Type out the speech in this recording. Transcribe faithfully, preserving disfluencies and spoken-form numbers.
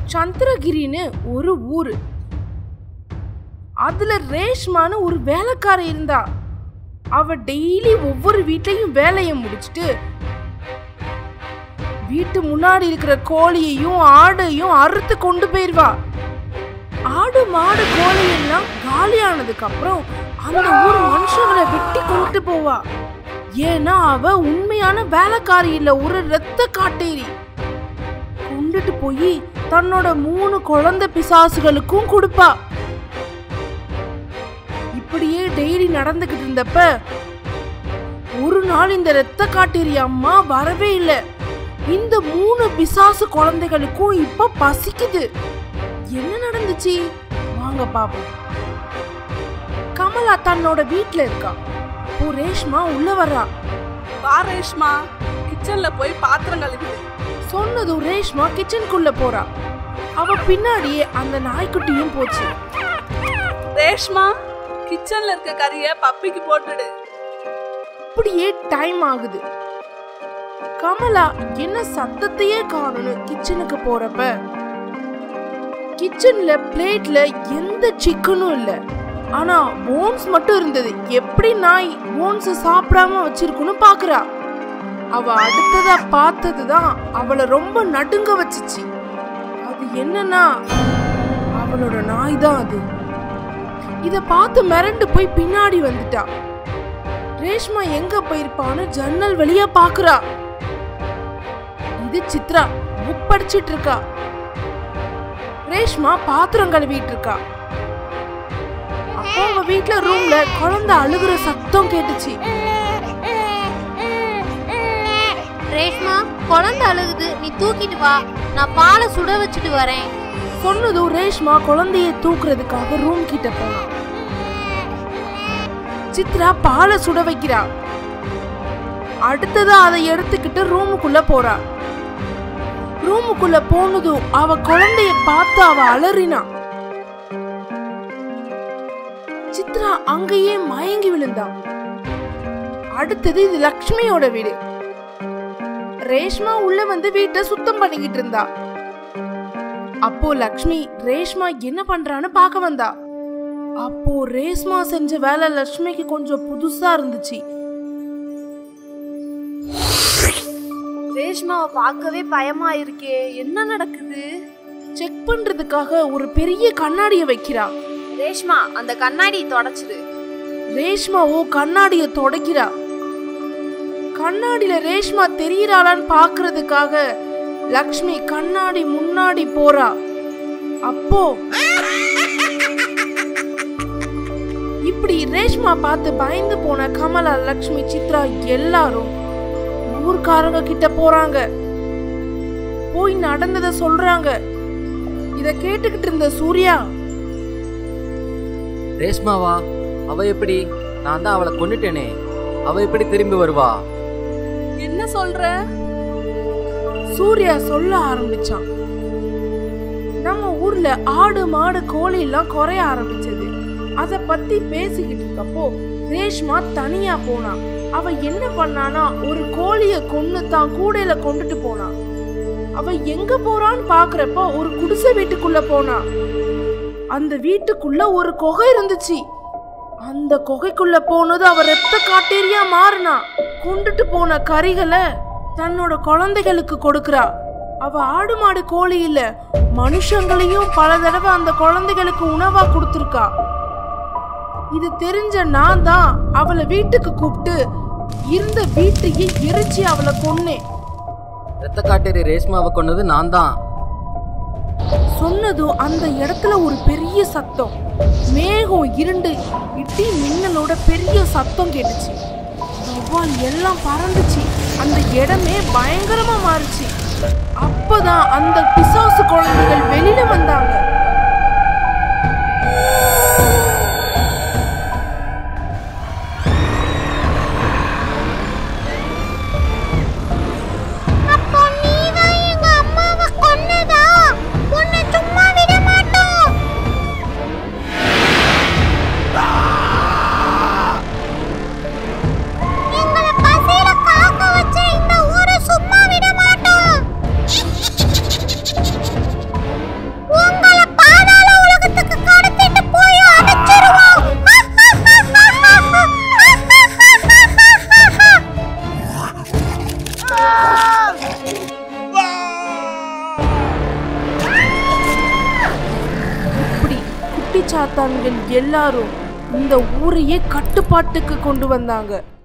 சந்திரகிரின்னு ஒரு ஊரு. அதுல ரேஷ்மான்னு ஒரு வேலைக்கார இருந்தா. அவ டெய்லி ஒவ்வொரு வீட்லயும் வேலையை முடிச்சுட்டு வீட்டு முன்னாடி இருக்கிற கோழியையும் ஆடையும் அறுத்து கொண்டு போயிருவா. ஆடு மாடு கோழி எல்லாம் காலியானதுக்கு அப்புறம் அந்த ஊர் மனுஷங்களை வெட்டி கொண்டு போவா. ஏன்னா அவ உண்மையான வேலைக்காரி இல்ல, ஒரு ரத்த காட்டேரி. கொண்டுட்டு போய் தன்னோட மூணு குழந்தை பிசாசுகளுக்கும் கொடுப்பா. இப்படியே டெய்லி நடந்துகிட்டு இருந்தப்ப ஒரு நாள் இந்த ரத்த காட்டேரி அம்மா வரவே இல்லை. இந்த மூணு பிசாசு குழந்தைகளுக்கும் இப்ப பசிக்குது. என்ன நடந்துச்சு வாங்க பாப்போம். கமலா தன்னோட வீட்டுல இருக்கா. ஓ ரேஷ்மா உள்ள வர்றா. வா ரேஷ்மா, கிச்சன்ல போய் பாத்திரம் கழுவி. சொன்னதும் ரேஷ்மா கிச்சனுக்குள்ள போறா. அவ பின்னாடியே அந்த நாய்க்குட்டியும் போச்சு. ரேஷ்மா, கிச்சன்ல இருக்க கறிய பப்பிக்கு போட்டுடு. இப்படியே டைம் ஆகுது. கமலா என்ன சத்தத்தையே காணும்னு கிச்சனுக்கு போறப்ப கிச்சன்ல பிளேட்ல எந்த சிக்கனும் இல்ல, ஆனா போன்ஸ் மட்டும் இருந்தது. எப்படி நாய் போன்ஸ் சாப்பிடாம வச்சிருக்குன்னு பாக்குறா. அவ அடுத்ததா பார்த்ததுதான் அவளை ரொம்ப நடுங்க வச்சுச்சு. அது என்னன்னா அவளோட நாய் தான் அது. இத பார்த்து மிரண்டு போய் பின்னாடி வந்துட்டா. ரேஷ்மா எங்க போயிருப்பான்னு ஜன்னல் வழியா பாக்குறா. இது சித்ரா புக் படிச்சிட்டு இருக்கா. ரேஷ்மா பாத்திரம் கழுவிட்டு இருக்கா. அப்போ அவங்க வீட்டுல ரூம்ல குழந்தை அழுகுற சத்தம் கேட்டுச்சு. ரேஷ்மா, குழந்தை அழுகுது, நீ தூக்கிட்டு வா, நான் பாலை சுட வச்சுட்டு வரேன். சொன்னதும் ரேஷ்மா குழந்தைய தூக்குறதுக்காக ரூம் கிட்ட போனா. சித்ரா பாலை சுட வைக்கிறா. அடுத்ததா அதை எடுத்துக்கிட்டு ரூமுக்குள்ள போறா. ரூமுக்குள்ள போனதும் அவ குழந்தைய பார்த்து அவ அலறினா. சித்ரா அங்கேயே மயங்கி விழுந்தா. அடுத்தது இது லக்ஷ்மியோட வீடு. ரேஷ்மா உள்ள வந்து வீட்டை சுத்தம் பண்ணிக்கிட்டு இருந்தா. அப்போ லக்ஷ்மி ரேஷ்மா என்ன பண்றான்னு பார்க்க வந்தா. அப்போ ரேஷ்மா செஞ்ச வேலை லக்ஷ்மிக்கு கொஞ்சம் புதுசா இருந்துச்சு. ரேஷ்மாவை பார்க்கவே பயமா இருக்கே, என்ன நடக்குது? செக் பண்றதுக்காக ஒரு பெரிய கண்ணாடிய வைக்கிறா. ரேஷ்மா, அந்த கண்ணாடி தொடச்சிடு. ரேஷ்மாவோ கண்ணாடிய தொடக்கிறா. கண்ணாடியில ரேஷ்மா தெரியறாளான்னு பாக்குறதுக்காக லக்ஷ்மி கண்ணாடி முன்னாடி போறா. அப்போ இப்படி ரேஷ்மா பார்த்து பயந்து போன கமலா, லக்ஷ்மி, சித்ரா எல்லாரும் ஊர்க்காரங்க கிட்ட போறாங்க. போய் நடந்தத சொல்றாங்க. இத கேட்டுக்கிட்டு இருந்த சூர்யா, ரேஷ்மாவா? அவ எப்படி? நான் தான் அவளை கொன்னுட்டேனே, அவ எப்படி திரும்பி வருவா? என்ன சொல்ற? சூர்யா சொல்ல ஆரம்பிச்சான். நம்ம ஊர்ல ஆடு மாடு கோழி எல்லாம் குறைய ஆரம்பிச்சது. அத பத்தி பேசிக்கிட்டு இருக்கப்போ ரேஷ்மா தனியா போனா. அவ என்ன பண்ணானா, ஒரு கோழிய கொன்னு தான் கூடையில கொண்டுட்டு போனா. அவ எங்க போறான்னு பாக்குறப்போ ஒரு குடிசை வீட்டுக்குள்ள போனா. அந்த வீட்டுக்குள்ள ஒரு குகை இருந்துச்சு. அந்த குகைக்குள்ள போனது அவ ரத்த காட்டேரியா மாறினா. கொண்டுட்டு போன கறிகளை தன்னோட குழந்தைகளுக்கு கொடுக்கறா. அவ ஆடு மாடு கோழி இல்ல, மனுஷங்களையும் பல தடவை அந்த குழந்தைகளுக்கு உணவா கொடுத்துருக்கா. இது தெரிஞ்ச நான் தான் அவளை வீட்டுக்கு கூப்பிட்டு இருந்த வீட்டையே எரிச்சு அவளை கொன்னேன். ரத்த காட்டேரி ரேஷ்மாவை கொன்னது நான் தான். சொன்னதும் அந்த இடத்துல ஒரு பெரிய சத்தம், மேகம் இருண்டு இட்டி மின்னலோட பெரிய சத்தம் கேட்டுச்சு. வௌவால் எல்லாம் பறந்துச்சு. அந்த இடமே பயங்கரமா மாறுச்சு. அப்பதான் அந்த பிசாசு குழந்தைகள் வெளியில வந்தாங்க. குட்டி சாத்தான்கள் எல்லாரும் இந்த ஊரையே கட்டுப்பாட்டுக்கு கொண்டு வந்தாங்க.